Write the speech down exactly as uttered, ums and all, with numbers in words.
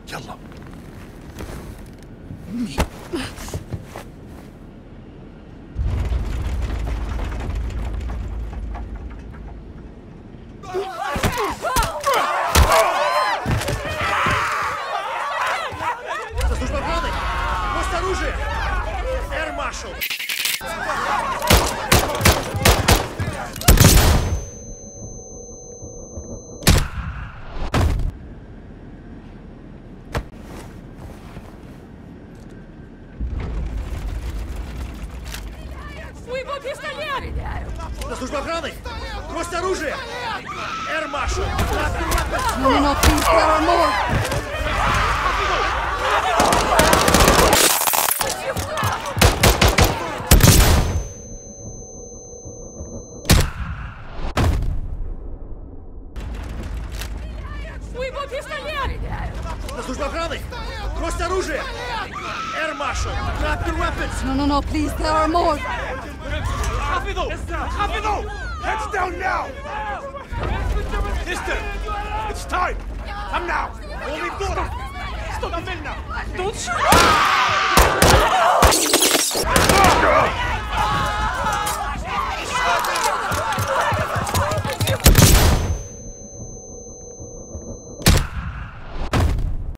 يلا. Это служба охраны! Брось оружие! Эр Маршал! Его пистолет! Это служба охраны! Брось оружие! Эр Маршал! No, no, no, please, there are more! Его пистолет! Это служба охраны! Брось оружие! Эр Маршал! Drop your weapons! No, no, no, please, there are more! حافظوا! حافظوا! Heads down now! Mister! It's time! Come now! Only Dora! Stop the now! Don't shoot!